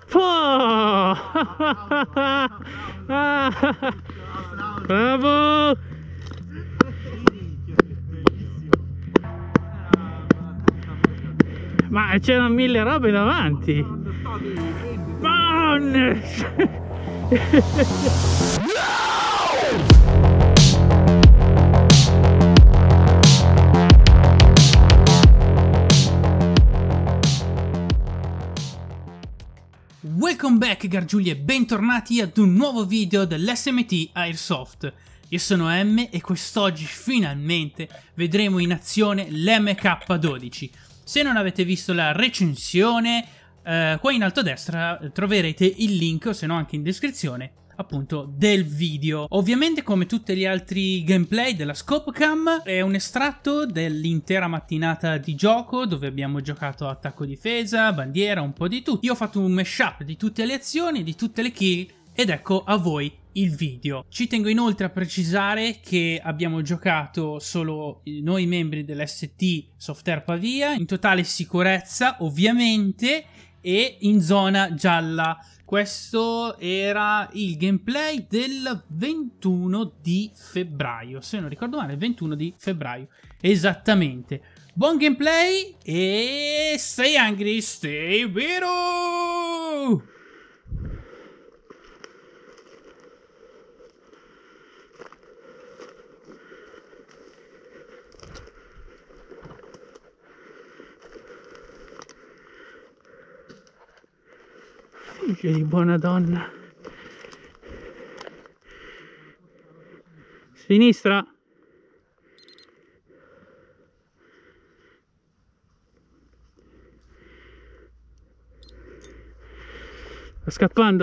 Po! Bravo! Ma c'erano mille robe davanti. Welcome back Gargiuli e bentornati ad un nuovo video dell'SMT Airsoft. Io sono M e quest'oggi finalmente vedremo in azione l'MK12. Se non avete visto la recensione, qua in alto a destra troverete il link, o se no anche in descrizione, appunto del video. Ovviamente, come tutti gli altri gameplay della Scopecam, è un estratto dell'intera mattinata di gioco dove abbiamo giocato attacco difesa, bandiera, un po' di tutto. Io ho fatto un mashup di tutte le azioni, di tutte le kill ed ecco a voi il video. Ci tengo inoltre a precisare che abbiamo giocato solo noi membri dell'ST Softair Pavia, in totale sicurezza ovviamente e in zona gialla. Questo era il gameplay del 21 di febbraio, se non ricordo male, 21 di febbraio, esattamente. Buon gameplay e stay angry, stay vero! Figlio di buona donna. Sinistra. Sta scappando.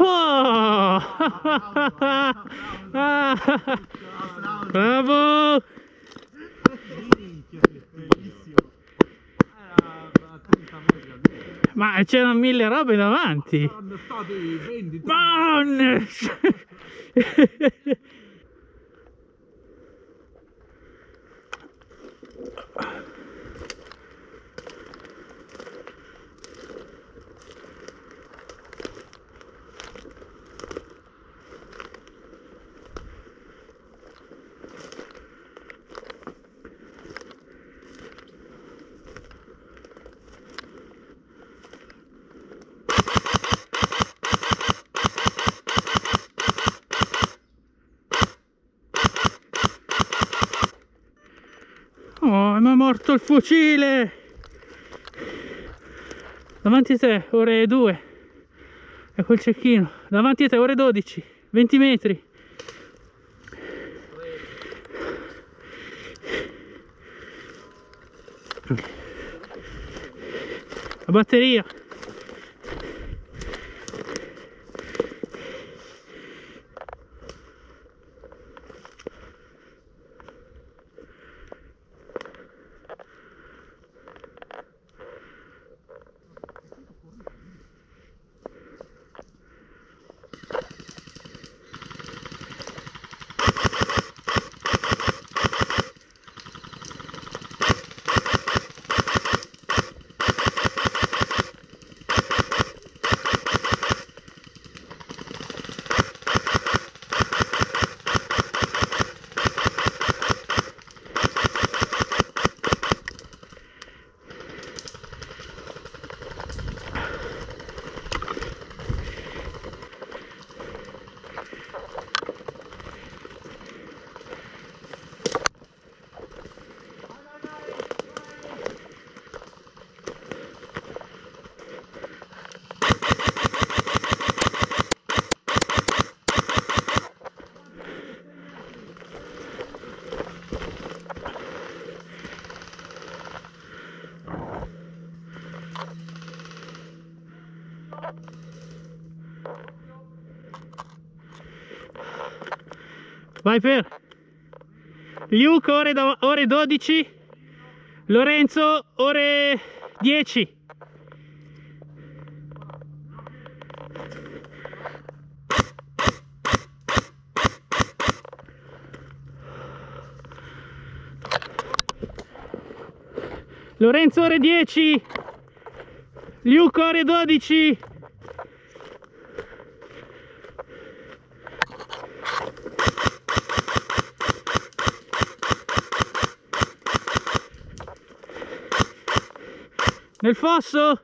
Po! Bravo! Ma c'erano 1000 robe davanti. Saranno stati 20. Madonna! Oh, mi è morto il fucile! Davanti a te, ore 2. È quel cecchino. Davanti a te, ore 12. 20 metri. La batteria. Vai per Luke, ore 12. Lorenzo, ore 10. Lorenzo, ore 10. Luke, ore 12. Nel fosso?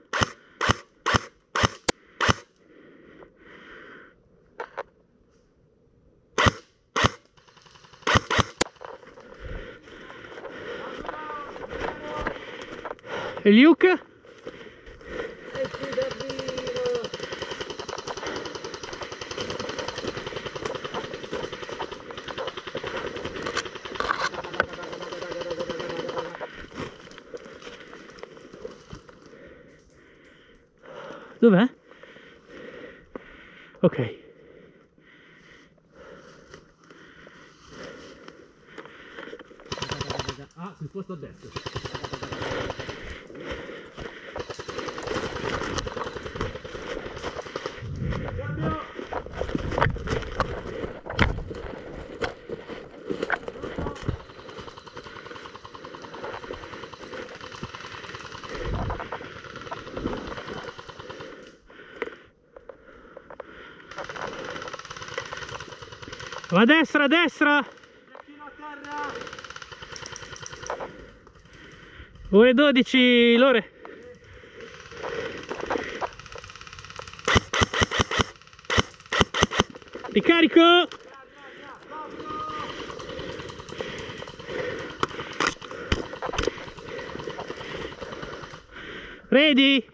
E Luke? Dov'è? Ok. Ah, si sposta a destra. Va a destra, a destra! Ore 12, Lore. Ricarico! Ready?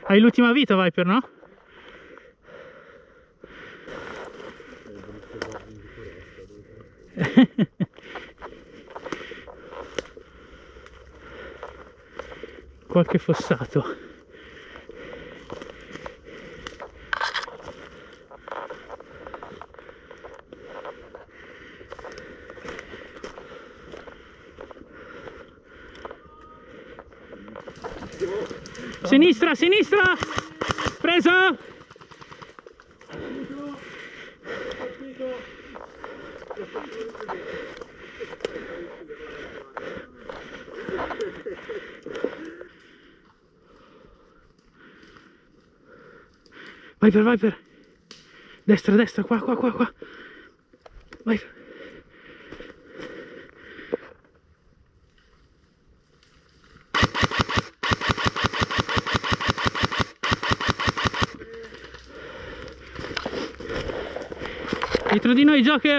Hai l'ultima vita, Viper, no? Qualche fossato. Sinistra, sinistra! Preso! Viper, Viper! Destra, destra, qua, qua, qua, qua! Viper! Dietro di noi, Joker!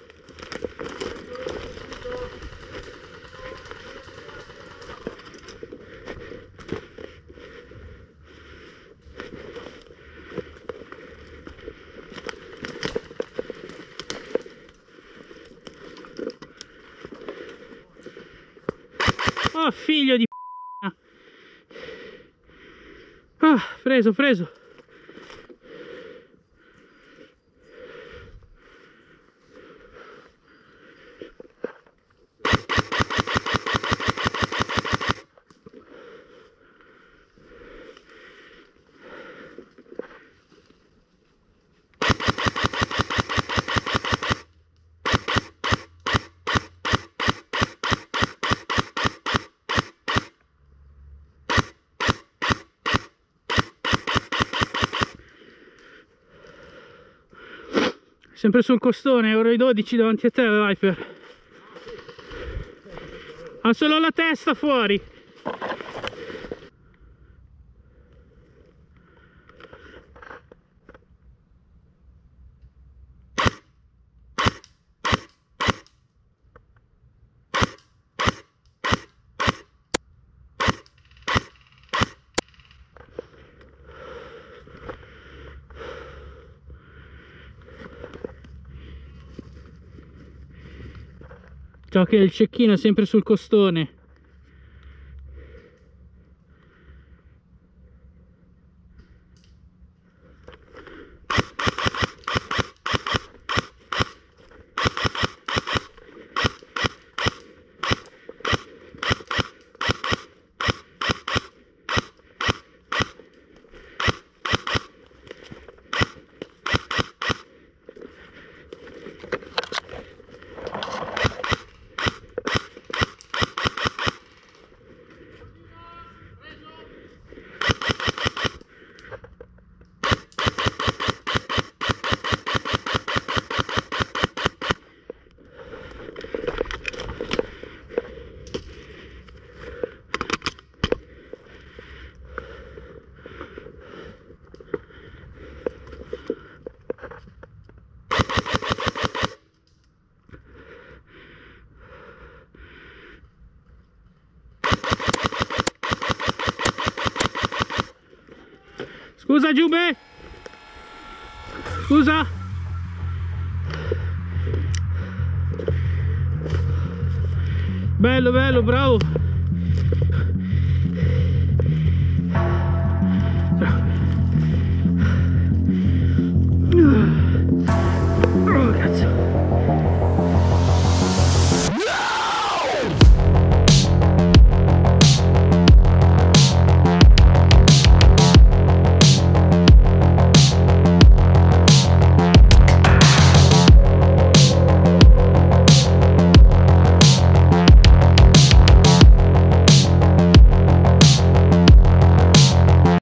Oh, figlio di p***a! Ah, preso, preso! Sempre sul costone, ora i 12 davanti a te, Viper. Ha solo la testa fuori. Ciò che il cecchino è sempre sul costone. Scusa Giube! Scusa! Bello, bello, bravo!